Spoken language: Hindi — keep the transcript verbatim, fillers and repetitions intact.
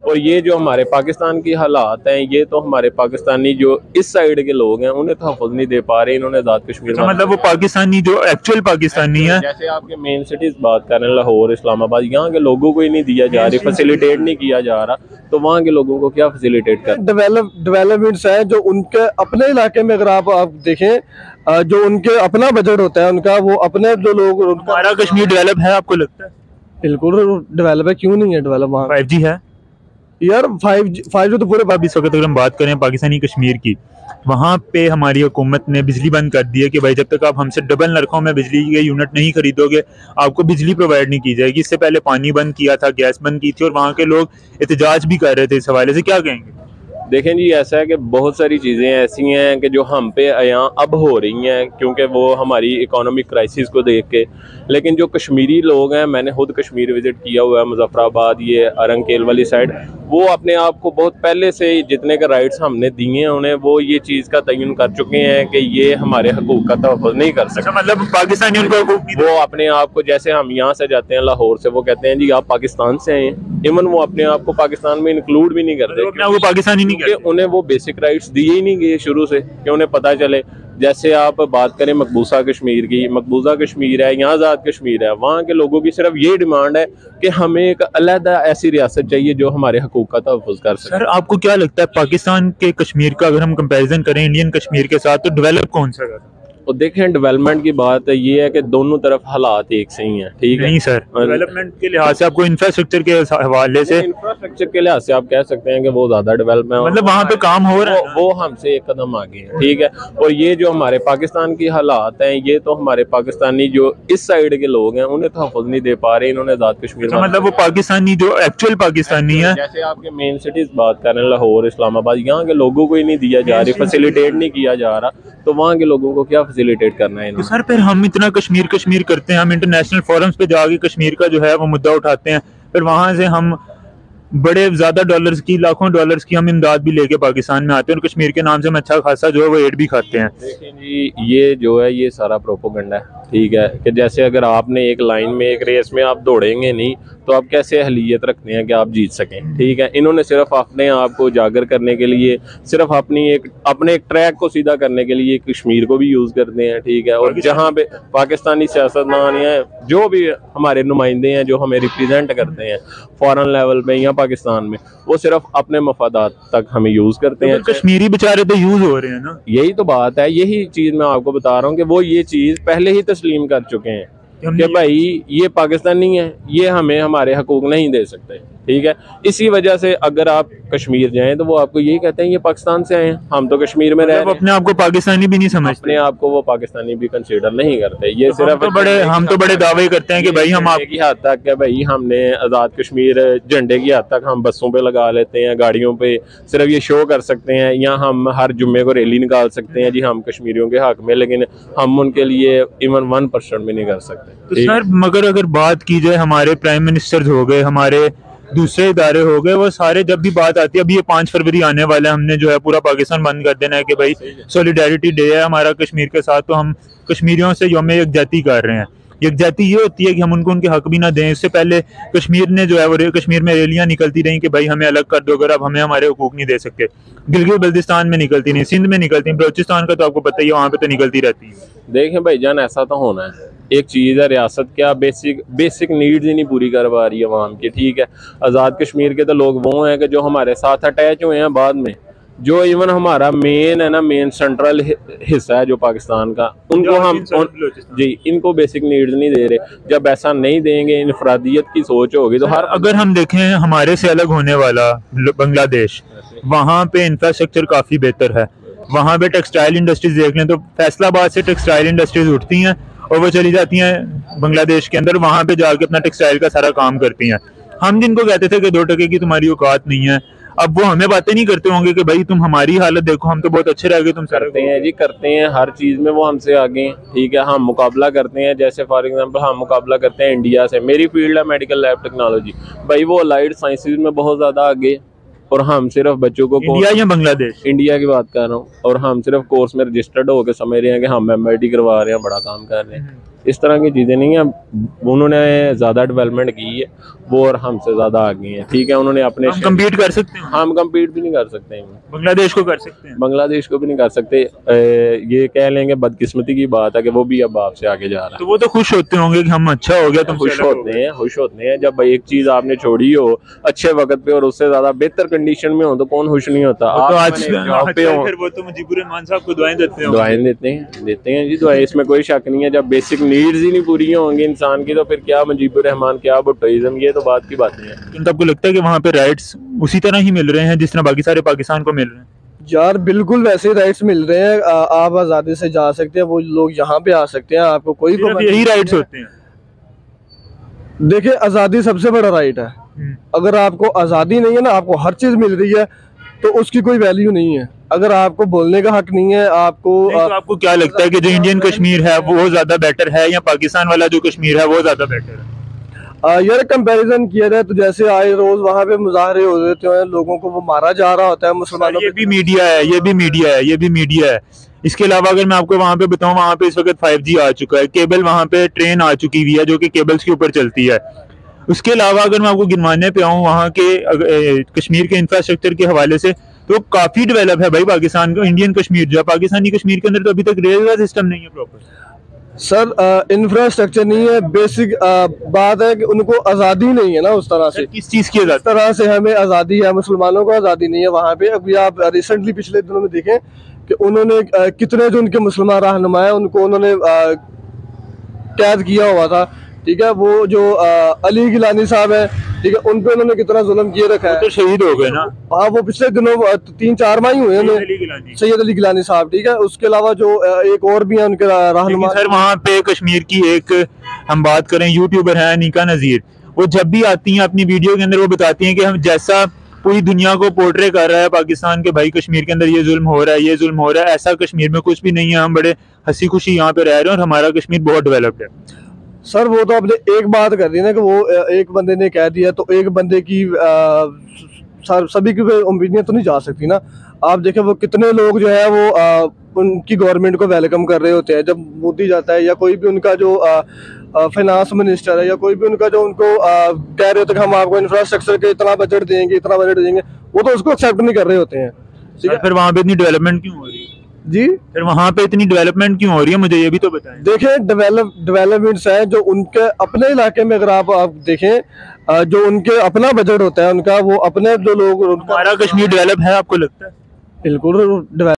और ये जो हमारे पाकिस्तान की हालात हैं, ये तो हमारे पाकिस्तानी जो इस साइड के लोग हैं उन्हें तहफ़्फ़ुज़ नहीं दे पा रहे, इन्होंने आज़ाद कश्मीर अच्छा, मतलब वो पाकिस्तानी जो एक्चुअल पाकिस्तानी है, जैसे आपके मेन सिटीज बात करें लाहौर, इस्लामाबाद, यहाँ के लोगों को ही नहीं दिया जा रहा, फैसिलिटेट नहीं किया जा रहा, तो वहाँ के लोगों को क्या फैसिलिटेट कर। डेवलप डेवलपमेंट्स हैं जो उनके अपने इलाके में, अगर आप आप देखें जो उनके अपना बजट होता है उनका, वो अपने जो लोग, हमारा कश्मीर डेवलप है आपको लगता है? बिल्कुल डेवलप है, क्यों नहीं है डेवलप वहाँ। फाइव जी है यार, फाइव जी फाइव जी तो पूरे अब इस वक्त अगर हम बात करें पाकिस्तानी कश्मीर की, वहाँ पे हमारी हुकूमत ने बिजली बंद कर दी है कि भाई जब तक आप हमसे डबल नरखों में बिजली के यूनिट नहीं खरीदोगे आपको बिजली प्रोवाइड नहीं की जाएगी। इससे पहले पानी बंद किया था, गैस बंद की थी, और वहाँ के लोग एहतजाज भी कर रहे थे इस हवाले से। क्या कहेंगे? देखें जी, ऐसा है कि बहुत सारी चीज़ें ऐसी हैं कि जो हम पे यहाँ अब हो रही हैं क्योंकि वो हमारी इकोनॉमिक क्राइसिस को देख के, लेकिन जो कश्मीरी लोग हैं, मैंने खुद कश्मीर विज़िट किया हुआ है, मुजफ्फराबाद, ये अरंकेल वाली साइड, वो अपने आप को बहुत पहले से जितने के राइट्स हमने दिए हैं उन्हें, वो ये चीज़ का तयन कर चुके हैं कि ये हमारे हकूक़ का तहफ़्फ़ुज़ नहीं कर सकते। मतलब पाकिस्तानी उनको वो अपने आप को, जैसे हम यहाँ से जाते हैं लाहौर से, वो कहते हैं जी आप पाकिस्तान से हैं, इवन वो अपने आप को पाकिस्तान में इंक्लूड भी नहीं करते, वो पाकिस्तानी नहीं करते, उन्हें वो बेसिक राइट्स दिए ही नहीं गए शुरू से कि उन्हें पता चले। जैसे आप बात करें मकबूसा कश्मीर की, मकबूजा कश्मीर है, यहाँ आज़ाद कश्मीर है, वहाँ के लोगों की सिर्फ ये डिमांड है कि हमें एक अलग ऐसी रियासत चाहिए जो हमारे हकूक़ का तहफ़्फ़ुज़ कर सके। सर, आपको क्या लगता है पाकिस्तान के कश्मीर का अगर हम कंपैरिजन करें इंडियन कश्मीर के साथ, तो डेवलप कौन सा है? और देखें, डेवलपमेंट की बात ये है कि दोनों तरफ हालात एक से ही हैं, ठीक है? नहीं सर, डेवलपमेंट के लिहाज से आपको इंफ्रास्ट्रक्चर के हवाले से, इंफ्रास्ट्रक्चर के लिहाज से आप कह सकते हैं कि वो ज़्यादा डेवलप है, मतलब वहाँ पे काम हो रहा है, वो, वो हमसे एक कदम आगे है, ठीक है? और ये जो हमारे पाकिस्तान की हालात हैं, ये तो हमारे पाकिस्तानी जो इस साइड के लोग हैं उन्हें तहफ़्फ़ुज़ नहीं दे पा रहे, इन्होंने आज़ाद कश्मीर। मतलब वो पाकिस्तानी जो एक्चुअल पाकिस्तानी है, जैसे आपके मेन सिटीज बात करें लाहौर, इस्लामाबाद, यहाँ के लोगों को ही नहीं दिया जा रहा, फैसिलिटेट नहीं किया जा रहा, तो वहाँ के लोगों को क्या फैसिलिटेट करना है? तो सर फिर हम इतना कश्मीर कश्मीर करते हैं, हम इंटरनेशनल फोरम्स पे जाके कश्मीर का जो है वो मुद्दा उठाते हैं, फिर वहाँ से हम बड़े ज्यादा डॉलर्स की, लाखों डॉलर्स की हम इमदाद भी लेके पाकिस्तान में आते हैं, और कश्मीर के नाम से हम अच्छा खासा जो है वो एड भी खाते हैं। देखें जी, ये जो है ये सारा प्रोपोगंडा है, ठीक है? कि जैसे अगर आपने एक लाइन में, एक रेस में आप दौड़ेंगे नहीं तो आप कैसे अहलियत रखते हैं कि आप जीत सकें, ठीक है? इन्होंने सिर्फ अपने आप को उजागर करने के लिए, सिर्फ अपनी एक अपने एक ट्रैक को सीधा करने के लिए कश्मीर को भी यूज़ करते हैं, ठीक है? और जहाँ पे पाकिस्तानी सियासतदान हैं, जो भी हमारे नुमाइंदे हैं जो हमें रिप्रेजेंट करते हैं फॉरेन लेवल पे या पाकिस्तान में, वो सिर्फ अपने मफादात तक हमें यूज़ करते हैं। कश्मीरी बेचारे तो यूज़ हो रहे हैं ना, यही तो बात है, यही चीज़ मैं आपको बता रहा हूँ कि वो ये चीज़ पहले ही तस्लीम कर चुके हैं कि भाई ये पाकिस्तानी है, ये हमें हमारे हकूक नहीं दे सकते, ठीक है? इसी वजह से अगर आप कश्मीर जाएं तो वो आपको यही कहते हैं ये पाकिस्तान से आए हैं, हम तो कश्मीर में रह रहे हैं। अपने आप को पाकिस्तानी भी नहीं समझते, अपने आप को वो पाकिस्तानी भी कंसीडर नहीं करते। ये तो सिर्फ हम तो बड़े हम तो बड़े दावे करते हैं कि भाई हम आपकी हद तक है, भाई हमने आज़ाद कश्मीर झंडे की हद तक हम बसों पे लगा लेते हैं, गाड़ियों पे सिर्फ ये शो कर सकते हैं, या हम हर जुम्मे को रैली निकाल सकते हैं जी हम कश्मीरियों के हक में, लेकिन हम उनके लिए इवन वन परसेंट भी नहीं कर सकते। तो सर मगर अगर बात की जाए, हमारे प्राइम मिनिस्टर हो गए, हमारे दूसरे इदारे हो गए, वो सारे जब भी बात आती है, अभी ये पाँच फरवरी आने वाला है, हमने जो है पूरा पाकिस्तान बंद कर देना है कि भाई सॉलिडारिटी डे है हमारा कश्मीर के साथ, तो हम कश्मीरियों से यौम यकजहती कर रहे हैं। यकजहती ये होती है कि हम उनको उनके हक भी ना दें। इससे पहले कश्मीर ने जो है वो कश्मीर में रैलियां निकलती रही कि भाई हमें अलग कर दो, अगर अब हमें हमारे हकूक नहीं दे सकते। गिलगित बल्तिस्तान में निकलती नहीं, सिंध में निकलती, बलोचिस्तान का तो आपको पता ही है, वहाँ पे तो निकलती रहती है। देखें भाईजान, ऐसा तो होना है, एक चीज़ है रियासत क्या बेसिक बेसिक नीड्स ही नहीं पूरी कर पा रही है अवाम की, ठीक है? आज़ाद कश्मीर के तो लोग वो हैं कि जो हमारे साथ अटैच हुए हैं बाद में, जो इवन हमारा मेन है ना, मेन सेंट्रल हिस्सा है जो पाकिस्तान का, उनको हम उन, जी इनको बेसिक नीड्स नहीं दे रहे। जब ऐसा नहीं देंगे, इनफरादियत की सोच होगी तो हर, अगर हम देखें हमारे से अलग होने वाला बांग्लादेश, वहाँ पे इंफ्रास्ट्रक्चर काफ़ी बेहतर है, वहाँ पे टेक्सटाइल इंडस्ट्रीज देख लें तो फैसलाबाद से टेक्सटाइल इंडस्ट्रीज उठती हैं और वो चली जाती हैं बांग्लादेश के अंदर, वहाँ पे जाके अपना टेक्सटाइल का सारा काम करती हैं। हम जिनको कहते थे कि दो टके की तुम्हारी औकात नहीं है, अब वो हमें बातें नहीं करते होंगे कि भाई तुम हमारी हालत देखो, हम तो बहुत अच्छे रह गए, तुम करते हैं जी, करते हैं हर चीज़ में वो हमसे आगे हैं, ठीक है? हम मुकाबला करते हैं, जैसे फॉर एग्जांपल हम मुकाबला करते हैं इंडिया से, मेरी फील्ड है मेडिकल लैब टेक्नोलॉजी, भाई वो अलाइड साइंसेज में बहुत ज़्यादा आगे, और हम सिर्फ बच्चों को इंडिया या बांग्लादेश, इंडिया की बात कर रहा हूँ, और हम सिर्फ कोर्स में रजिस्टर्ड होकर समझ रहे हैं कि हम एम आई टी करवा रहे हैं, बड़ा काम कर रहे हैं, इस तरह की चीज़ें नहीं हैं। उन्होंने ज़्यादा डेवलपमेंट की है वो, और हमसे ज़्यादा आगे हैं, ठीक है। उन्होंने अपने हम कम्पीट कर सकते हैं, हम कम्पीट भी नहीं कर सकते हैं, बांग्लादेश को कर सकते हैं, बांग्लादेश को भी नहीं कर सकते। ए, ये कह लेंगे बदकिस्मती की बात है कि वो भी अब आपसे आगे जा रहा है। तो वो तो खुश होते होंगे कि हम अच्छा हो गया, तुम खुश होते हैं, खुश होते हैं। जब एक चीज आपने छोड़ी हो अच्छे वक्त पे और उससे ज्यादा बेहतर कंडीशन में हो तो कौन खुश नहीं होता। तो आप आज जॉब पे हो, फिर वो तो मुजीबुर रहमान साहब को दुआएं देते हैं, दुआएं देते हैं देते हैं जी दुआएं, इसमें कोई शक नहीं है। जब बेसिक नीड्स ही नहीं पूरी होंगी इंसान की तो फिर क्या मुजीबुर रहमान, क्या भुट्टोइज्म, ये तो बात की बातें हैं। तो आपको लगता है कि वहाँ पे राइट्स उसी तरह ही मिल रहे हैं जिस तरह बाकी सारे पाकिस्तान को मिल रहे हैं? यार बिल्कुल वैसे राइट्स मिल रहे हैं। आ, आप आज़ादी से जा सकते हैं, वो लोग यहाँ पे आ सकते हैं, आपको कोई सिर्फ यही राइट्स होते हैं? देखिए, आज़ादी सबसे बड़ा राइट है। अगर आपको आज़ादी नहीं है ना, आपको हर चीज़ मिल रही है तो उसकी कोई वैल्यू नहीं है। अगर आपको बोलने का हक नहीं है, आपको नहीं, तो आपको क्या लगता है कि जो इंडियन कश्मीर है वो ज्यादा बेटर है या पाकिस्तान वाला जो कश्मीर है वो ज्यादा बेटर है? आ, यार कंपैरिजन किया जाए तो जैसे आए रोज वहाँ पे मुजाहरे हो रहे हैं, लोगों को वो मारा जा रहा होता है मुसलमानों। ये भी मीडिया है, ये भी मीडिया है, ये भी मीडिया है। इसके अलावा अगर मैं आपको वहाँ पे बताऊँ, वहाँ पे इस वक्त फाइव जी आ चुका है, केबल वहाँ पे ट्रेन आ चुकी हुई है जो कि केबल्स के ऊपर चलती है। उसके अलावा अगर मैं आपको गिनवाने पे आऊँ वहाँ के ए, कश्मीर के इंफ्रास्ट्रक्चर के हवाले से तो काफी डेवलप है भाई पाकिस्तान का। इंडियन कश्मीर जो है, पाकिस्तानी कश्मीर के अंदर तो अभी तक रेलवे सिस्टम नहीं है प्रॉपर। सर इंफ्रास्ट्रक्चर नहीं है, बेसिक बात है कि उनको आज़ादी नहीं है ना उस तरह से। किस चीज़ की इस तरह से हमें आज़ादी है, मुसलमानों को आज़ादी नहीं है वहाँ पे। अभी आप रिसेंटली पिछले दिनों में देखें कि उन्होंने आ, कितने जो उनके मुसलमान रहनुमा है उनको उन्होंने आ, कैद किया हुआ था, ठीक है। वो जो आ, अली गिलानी साहब है, ठीक है, उन पे उन्होंने कितना जुल्म किए रखा है। तो शहीद हो गए ना? हाँ, वो पिछले दिनों तीन चार माह ही हुए हैं, सैयद अली गिलानी साहब, ठीक है। उसके अलावा जो एक और भी है उनके रहनुमा। सर वहाँ पे कश्मीर की एक हम बात करें, यूट्यूबर है निका नजीर, वो जब भी आती हैं अपनी वीडियो के अंदर वो बताती हैं कि हम जैसा पूरी दुनिया को पोर्ट्रे कर रहा है पाकिस्तान के, भाई कश्मीर के अंदर ये जुल्म हो रहा है, ये जुल्म हो रहा है, ऐसा कश्मीर में कुछ भी नहीं है, हम बड़े हंसी खुशी यहाँ पे रह रहे हैं और हमारा कश्मीर बहुत डेवलप्ड है। सर वो तो आपने एक बात कर दी ना कि वो एक बंदे ने कह दिया तो एक बंदे की आ, सभी की ओपिनियन तो नहीं जा सकती ना। आप देखें वो कितने लोग जो है वो आ, उनकी गवर्नमेंट को वेलकम कर रहे होते हैं जब मोदी जाता है, या कोई भी उनका जो फाइनेंस मिनिस्टर है, या कोई भी उनका जो उनको आ, कह रहे होते हैं कि हम आपको इंफ्रास्ट्रक्चर के इतना बजट देंगे, इतना बजट देंगे, वो तो उसको एक्सेप्ट नहीं कर रहे होते हैं, ठीक है। फिर वहाँ पे इतनी डेवलपमेंट क्यों हो रही है जी? फिर वहाँ पे इतनी डेवलपमेंट क्यों हो रही है, मुझे ये भी तो बताएं। देखिए, डेवलप डेवलपमेंट्स हैं जो उनके अपने इलाके में, अगर आप आप देखें जो उनके अपना बजट होता है उनका, वो अपने जो लोग, हमारा कश्मीर डेवलप है आपको लगता है? बिल्कुल डेवलप